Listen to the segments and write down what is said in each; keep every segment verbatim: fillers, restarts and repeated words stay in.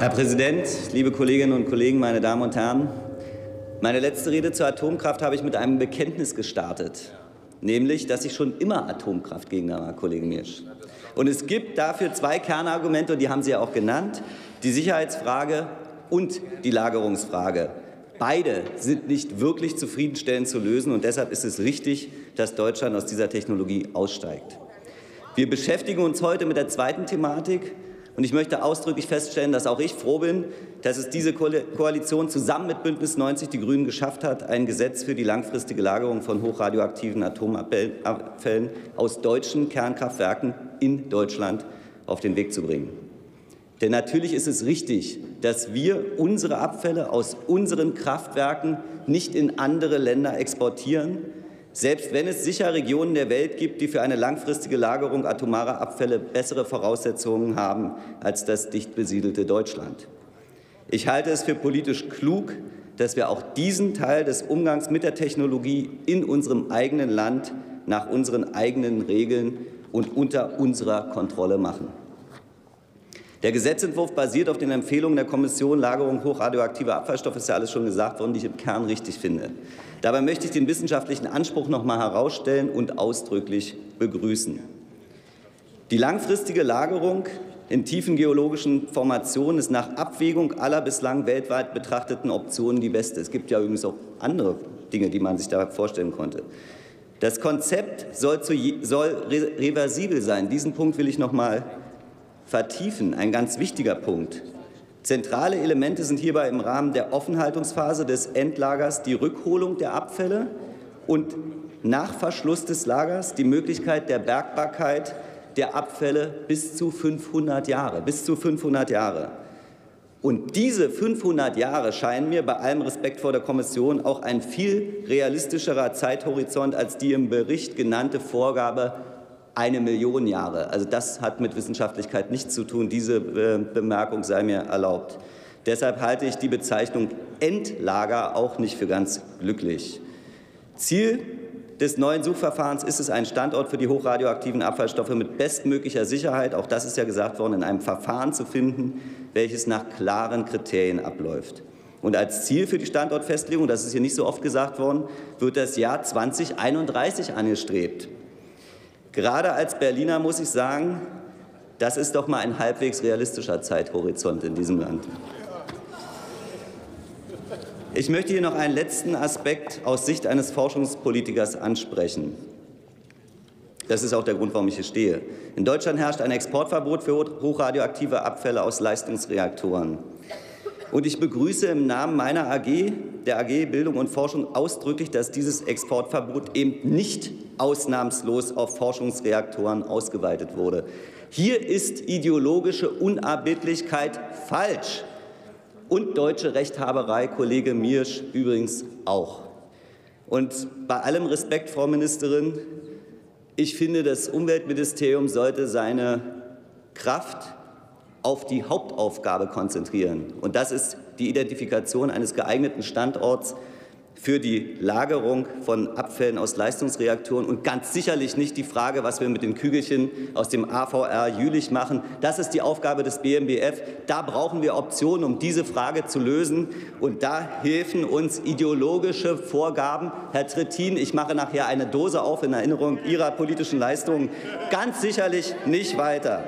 Herr Präsident, liebe Kolleginnen und Kollegen, meine Damen und Herren! Meine letzte Rede zur Atomkraft habe ich mit einem Bekenntnis gestartet, nämlich, dass ich schon immer Atomkraftgegner war, Kollege Miersch. Und es gibt dafür zwei Kernargumente, und die haben Sie ja auch genannt, die Sicherheitsfrage und die Lagerungsfrage. Beide sind nicht wirklich zufriedenstellend zu lösen, und deshalb ist es richtig, dass Deutschland aus dieser Technologie aussteigt. Wir beschäftigen uns heute mit der zweiten Thematik. Und ich möchte ausdrücklich feststellen, dass auch ich froh bin, dass es diese Koalition zusammen mit Bündnis neunzig Die Grünen geschafft hat, ein Gesetz für die langfristige Lagerung von hochradioaktiven Atomabfällen aus deutschen Kernkraftwerken in Deutschland auf den Weg zu bringen. Denn natürlich ist es richtig, dass wir unsere Abfälle aus unseren Kraftwerken nicht in andere Länder exportieren, selbst wenn es sicher Regionen der Welt gibt, die für eine langfristige Lagerung atomarer Abfälle bessere Voraussetzungen haben als das dicht besiedelte Deutschland. Ich halte es für politisch klug, dass wir auch diesen Teil des Umgangs mit der Technologie in unserem eigenen Land nach unseren eigenen Regeln und unter unserer Kontrolle machen. Der Gesetzentwurf basiert auf den Empfehlungen der Kommission Lagerung hochradioaktiver Abfallstoffe, ist ja alles schon gesagt worden, die ich im Kern richtig finde. Dabei möchte ich den wissenschaftlichen Anspruch noch einmal herausstellen und ausdrücklich begrüßen. Die langfristige Lagerung in tiefen geologischen Formationen ist nach Abwägung aller bislang weltweit betrachteten Optionen die beste. Es gibt ja übrigens auch andere Dinge, die man sich da vorstellen konnte. Das Konzept soll, zu, soll re reversibel sein. Diesen Punkt will ich noch einmal vertiefen, ein ganz wichtiger Punkt. Zentrale Elemente sind hierbei im Rahmen der Offenhaltungsphase des Endlagers die Rückholung der Abfälle und nach Verschluss des Lagers die Möglichkeit der Bergbarkeit der Abfälle bis zu fünfhundert Jahre. Bis zu fünfhundert Jahre. Und diese fünfhundert Jahre scheinen mir bei allem Respekt vor der Kommission auch ein viel realistischerer Zeithorizont als die im Bericht genannte Vorgabe eine Million Jahre. Also das hat mit Wissenschaftlichkeit nichts zu tun. Diese äh, Bemerkung sei mir erlaubt. Deshalb halte ich die Bezeichnung Endlager auch nicht für ganz glücklich. Ziel des neuen Suchverfahrens ist es, einen Standort für die hochradioaktiven Abfallstoffe mit bestmöglicher Sicherheit, auch das ist ja gesagt worden, in einem Verfahren zu finden, welches nach klaren Kriterien abläuft. Und als Ziel für die Standortfestlegung, das ist hier nicht so oft gesagt worden, wird das Jahr zweitausendeinunddreißig angestrebt. Gerade als Berliner muss ich sagen, das ist doch mal ein halbwegs realistischer Zeithorizont in diesem Land. Ich möchte hier noch einen letzten Aspekt aus Sicht eines Forschungspolitikers ansprechen. Das ist auch der Grund, warum ich hier stehe. In Deutschland herrscht ein Exportverbot für hochradioaktive Abfälle aus Leistungsreaktoren. Und ich begrüße im Namen meiner A G, der A G Bildung und Forschung, ausdrücklich, dass dieses Exportverbot eben nicht ausnahmslos auf Forschungsreaktoren ausgeweitet wurde. Hier ist ideologische Unerbittlichkeit falsch und deutsche Rechthaberei, Kollege Miersch, übrigens auch. Und bei allem Respekt, Frau Ministerin, ich finde, das Umweltministerium sollte seine Kraft auf die Hauptaufgabe konzentrieren. Und das ist die Identifikation eines geeigneten Standorts für die Lagerung von Abfällen aus Leistungsreaktoren und ganz sicherlich nicht die Frage, was wir mit den Kügelchen aus dem A V R Jülich machen. Das ist die Aufgabe des B M B F. Da brauchen wir Optionen, um diese Frage zu lösen. Und da helfen uns ideologische Vorgaben. Herr Trittin, ich mache nachher eine Dose auf in Erinnerung Ihrer politischen Leistungen, ganz sicherlich nicht weiter.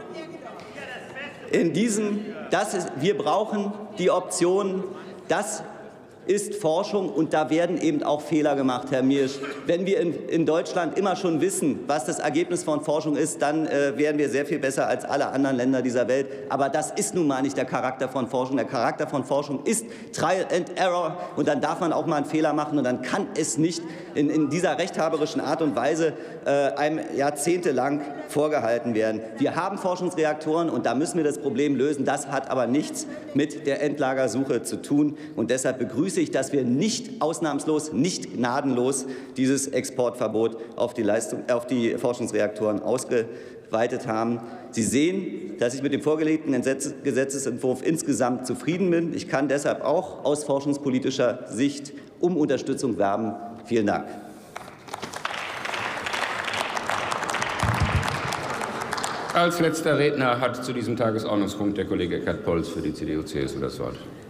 In diesem, das ist, wir brauchen die Option, das ist Forschung, und da werden eben auch Fehler gemacht, Herr Miersch. Wenn wir in, in Deutschland immer schon wissen, was das Ergebnis von Forschung ist, dann äh, wären wir sehr viel besser als alle anderen Länder dieser Welt. Aber das ist nun mal nicht der Charakter von Forschung. Der Charakter von Forschung ist Trial and Error, und dann darf man auch mal einen Fehler machen, und dann kann es nicht in, in dieser rechthaberischen Art und Weise äh, einem jahrzehntelang vorgehalten werden. Wir haben Forschungsreaktoren, und da müssen wir das Problem lösen. Das hat aber nichts mit der Endlagersuche zu tun, und deshalb begrüße ich, dass wir nicht ausnahmslos, nicht gnadenlos dieses Exportverbot auf die, Leistung, auf die Forschungsreaktoren ausgeweitet haben. Sie sehen, dass ich mit dem vorgelegten Gesetzesentwurf insgesamt zufrieden bin. Ich kann deshalb auch aus forschungspolitischer Sicht um Unterstützung werben. Vielen Dank. Als letzter Redner hat zu diesem Tagesordnungspunkt der Kollege Eckart Pols für die C D U C S U das Wort.